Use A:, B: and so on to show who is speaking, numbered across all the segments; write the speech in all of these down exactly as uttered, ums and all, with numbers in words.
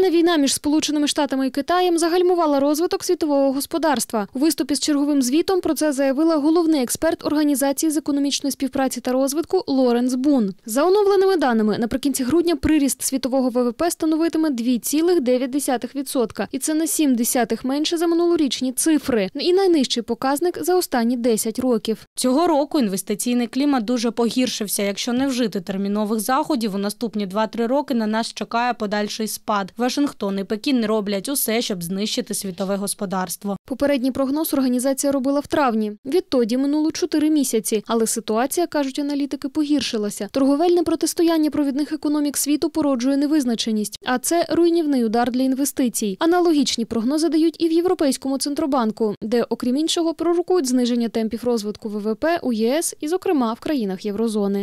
A: Торгівельна війна між Сполученими Штатами і Китаєм загальмувала розвиток світового господарства. У виступі з черговим звітом про це заявила головний експерт Організації з економічної співпраці та розвитку Лоренс Бун. За оновленими даними, наприкінці грудня приріст світового ВВП становитиме дві цілих дев'ять десятих відсотка. І це на сім десятих менше за минулорічні цифри. І найнижчий показник за останні десять років.
B: Цього року інвестиційний клімат дуже погіршився. Якщо не вжити термінових заходів, у наступні два-три роки на нас чекає подальший спад. Вашингтон і Пекін роблять усе, щоб знищити світове господарство.
A: Попередній прогноз організація робила в травні. Відтоді минуло чотири місяці. Але ситуація, кажуть аналітики, погіршилася. Торговельне протистояння провідних економік світу породжує невизначеність. А це руйнівний удар для інвестицій. Аналогічні прогнози дають і в Європейському центробанку, де, окрім іншого, пророкують зниження темпів розвитку ВВП у ЄС і, зокрема, в країнах Єврозони.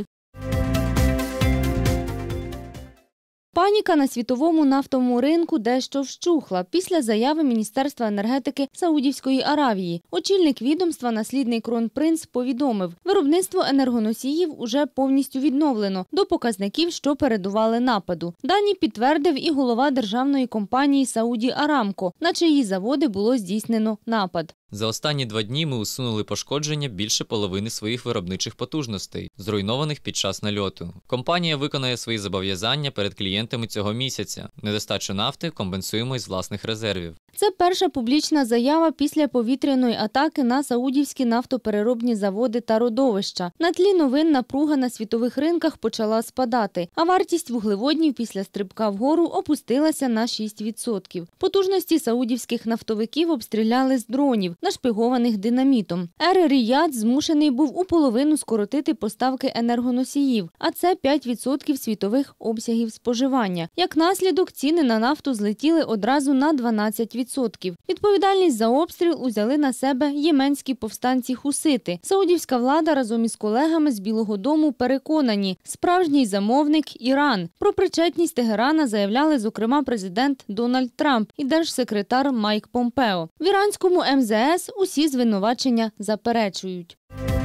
C: Паніка на світовому нафтовому ринку дещо вщухла після заяви Міністерства енергетики Саудівської Аравії. Очільник відомства, наслідний кронпринц, повідомив, виробництво енергоносіїв уже повністю відновлено до показників, що передували нападу. Дані підтвердив і голова державної компанії Сауді Арамко, на чиї заводи було здійснено напад.
D: За останні два дні ми усунули пошкодження більше половини своїх виробничих потужностей, зруйнованих під час нальоту. Компанія виконає свої зобов'язання перед клієнтами цього місяця. Недостачу нафти компенсуємо із власних резервів.
C: Це перша публічна заява після повітряної атаки на саудівські нафтопереробні заводи та родовища. На тлі новин напруга на світових ринках почала спадати, а вартість вуглеводнів після стрибка вгору опустилася на шість відсотків. Потужності саудівських нафтовиків обстріляли з дронів, нашпигованих динамітом. Ер-Ріяд змушений був уполовину скоротити поставки енергоносіїв, а це п'ять відсотків світових обсягів споживання. Як наслідок, ціни на нафту злетіли одразу на дванадцять відсотків. Відповідальність за обстріл узяли на себе єменські повстанці-хусити. Саудівська влада разом із колегами з Білого дому переконані – справжній замовник – Іран. Про причетність Тегерана заявляли, зокрема, президент Дональд Трамп і держсекретар Майк Помпео. В іранському ем зе ес усі звинувачення заперечують.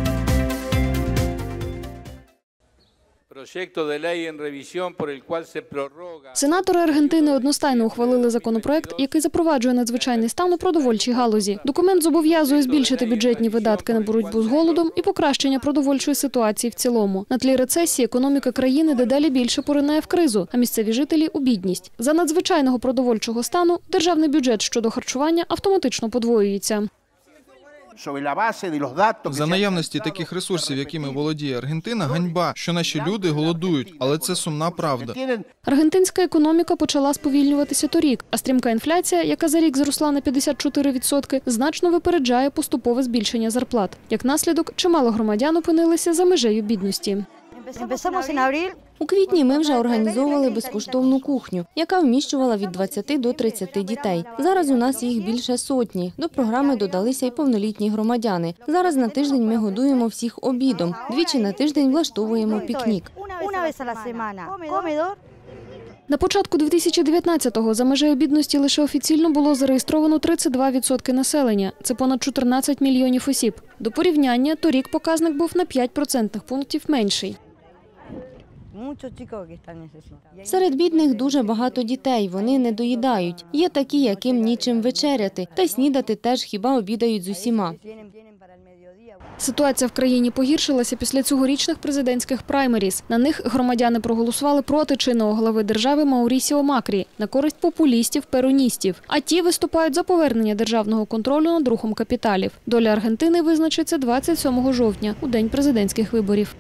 A: Сенатори Аргентини одностайно ухвалили законопроект, який запроваджує надзвичайний стан у продовольчій галузі. Документ зобов'язує збільшити бюджетні видатки на боротьбу з голодом і покращення продовольчої ситуації в цілому. На тлі рецесії економіка країни дедалі більше поринає в кризу, а місцеві жителі – у бідність. За надзвичайного продовольчого стану державний бюджет щодо харчування автоматично подвоюється.
E: За наявності таких ресурсів, якими володіє Аргентина, ганьба, що наші люди голодують, але це сумна правда.
A: Аргентинська економіка почала сповільнюватися торік, а стрімка інфляція, яка за рік зросла на п'ятдесят чотири відсотки, значно випереджає поступове збільшення зарплат. Як наслідок, чимало громадян опинилися за межею бідності.
C: У квітні ми вже організовували безкоштовну кухню, яка вміщувала від двадцяти до тридцяти дітей. Зараз у нас їх більше сотні. До програми додалися й повнолітні громадяни. Зараз на тиждень ми годуємо всіх обідом. Двічі на тиждень влаштовуємо пікнік.
A: На початку дві тисячі дев'ятнадцятого за межею бідності лише офіційно було зареєстровано тридцять два відсотки населення. Це понад чотирнадцять мільйонів осіб. До порівняння, торік показник був на п'ять процентних пунктів менший.
C: Серед бідних дуже багато дітей, вони не доїдають. Є такі, яким нічим вечеряти, та й снідати теж хіба обідають з усіма.
A: Ситуація в країні погіршилася після цьогорічних президентських праймеріз. На них громадяни проголосували проти чинного глави держави Маурісіо Макрі на користь популістів-пероністів. А ті виступають за повернення державного контролю над рухом капіталів. Доля Аргентини визначиться двадцять сьомого жовтня, у день президентських виборів.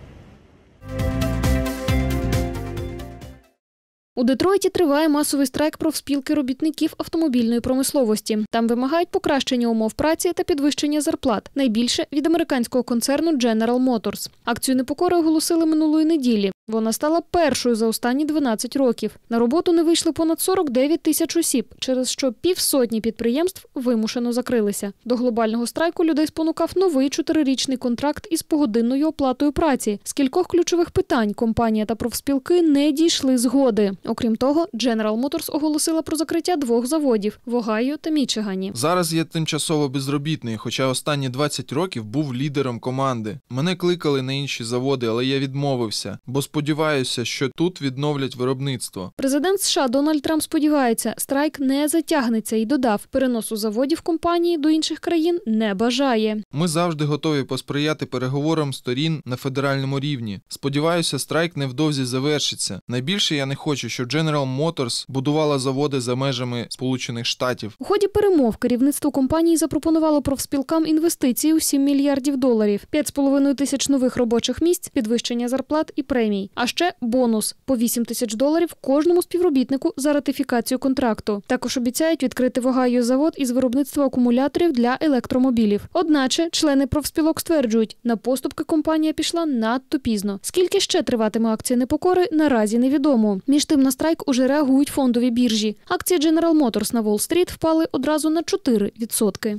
A: У Детройті триває масовий страйк профспілки робітників автомобільної промисловості. Там вимагають покращення умов праці та підвищення зарплат. Найбільше – від американського концерну Дженерал Моторс. Акцію непокори оголосили минулої неділі. Вона стала першою за останні дванадцять років. На роботу не вийшли понад сорок дев'ять тисяч осіб, через що півсотні підприємств вимушено закрилися. До глобального страйку людей спонукав новий чотирирічний контракт із погодинною оплатою праці. З кількох ключових питань компанія та профспілки не дійшли згоди. Окрім того, Дженерал Моторс оголосила про закриття двох заводів – в Огайо та Мічигані.
E: Зараз я тимчасово безробітний, хоча останні двадцять років був лідером команди. Мене кликали на інші заводи, але я відмовився, бо сподівався, сподіваюся, що тут відновлять виробництво.
A: Президент США Дональд Трамп сподівається, страйк не затягнеться і додав, переносу заводів компанії до інших країн не бажає.
E: Ми завжди готові посприяти переговорам сторін на федеральному рівні. Сподіваюся, страйк невдовзі завершиться. Найбільше я не хочу, щоб General Motors будувала заводи за межами Сполучених Штатів.
A: У ході перемов керівництво компанії запропонувало профспілкам інвестиції у сім мільярдів доларів, п'ять з половиною тисяч нових робочих місць, підвищення зарплат і премій. А ще бонус – по вісім тисяч доларів кожному співробітнику за ратифікацію контракту. Також обіцяють відкрити в Огайо завод із виробництва акумуляторів для електромобілів. Одначе члени профспілок стверджують, на поступки компанія пішла надто пізно. Скільки ще триватиме акція непокори, наразі невідомо. Між тим на страйк уже реагують фондові біржі. Акції General Motors на Уолл-стріт впали одразу на чотири відсотки.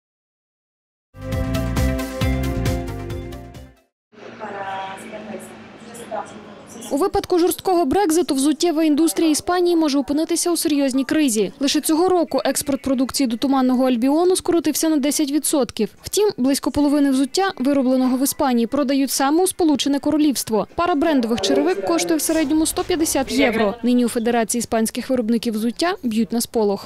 A: У випадку жорсткого Брекзиту взуттєва індустрія Іспанії може опинитися у серйозній кризі. Лише цього року експорт продукції до Туманного Альбіону скоротився на десять відсотків. Втім, близько половини взуття, виробленого в Іспанії, продають саме у Сполучене Королівство. Пара брендових черевик коштує в середньому сто п'ятдесят євро. Нині у Федерації іспанських виробників взуття б'ють на сполох.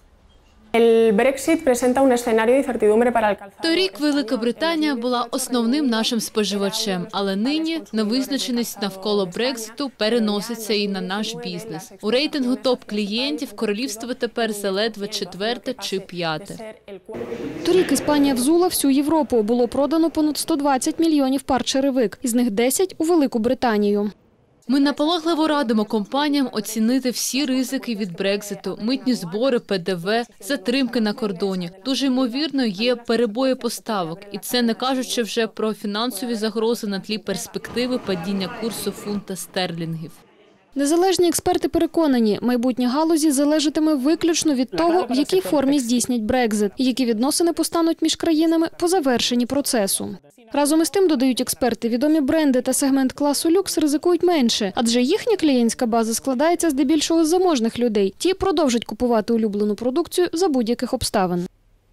F: Торік Велика Британія була основним нашим споживачем, але нині невизначеність навколо Брекзиту переноситься і на наш бізнес. У рейтингу топ-клієнтів королівство тепер заледве четверте чи п'яте.
A: Торік Іспанія взула всю Європу. Було продано понад сто двадцять мільйонів пар черевик, із них десять – у Велику Британію.
F: Ми наполегливо радимо компаніям оцінити всі ризики від Брекзиту, митні збори, Пе Де Ве, затримки на кордоні. Дуже ймовірно, є перебої поставок. І це не кажучи вже про фінансові загрози на тлі перспективи падіння курсу фунта стерлінгів.
A: Незалежні експерти переконані, майбутнє галузі залежатиме виключно від того, в якій формі здійснять Брекзит і які відносини постануть між країнами по завершенні процесу. Разом із тим, додають експерти, відомі бренди та сегмент класу люкс ризикують менше, адже їхня клієнтська база складається здебільшого з заможних людей. Ті продовжать купувати улюблену продукцію за будь-яких обставин.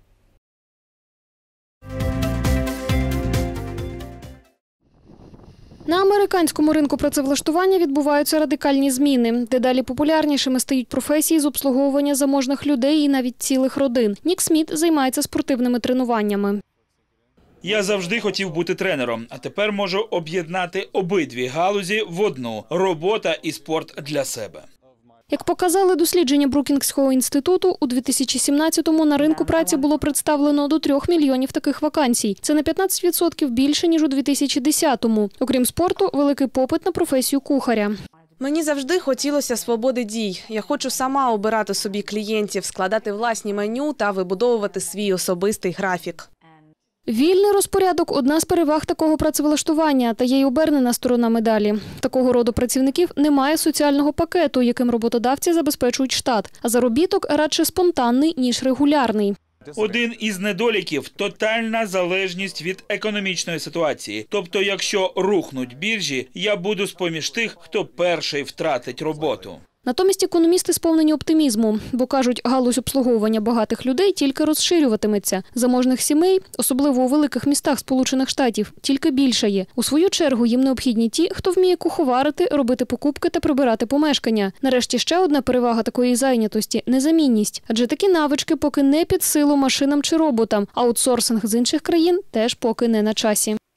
A: На американському ринку працевлаштування відбуваються радикальні зміни. Дедалі популярнішими стають професії з обслуговування заможних людей і навіть цілих родин. Нік Сміт займається спортивними тренуваннями.
G: Я завжди хотів бути тренером, а тепер можу об'єднати обидві галузі в одну – робота і спорт для себе.
A: Як показали дослідження Брукінгського інституту, у дві тисячі сімнадцятому на ринку праці було представлено до трьох мільйонів таких вакансій. Це на п'ятнадцять відсотків більше, ніж у дві тисячі десятому. Окрім спорту, великий попит на професію кухаря.
H: Мені завжди хотілося свободи дій. Я хочу сама обирати собі клієнтів, складати власні меню та вибудовувати свій особистий графік.
A: Вільний розпорядок – одна з переваг такого працевлаштування, та є й обернена сторона медалі. Такого роду працівників немає соціального пакету, яким роботодавці забезпечують штат, а заробіток радше спонтанний, ніж регулярний.
G: Один із недоліків – тотальна залежність від економічної ситуації. Тобто, якщо рухнуть біржі, я буду з-поміж тих, хто перший втратить роботу.
A: Натомість економісти сповнені оптимізму, бо кажуть, галузь обслуговування багатих людей тільки розширюватиметься. Заможних сімей, особливо у великих містах Сполучених Штатів, тільки більшає. У свою чергу їм необхідні ті, хто вміє куховарити, робити покупки та прибирати помешкання. Нарешті ще одна перевага такої зайнятості – незамінність. Адже такі навички поки не під силу машинам чи роботам, аутсорсинг з інших країн теж поки не на часі.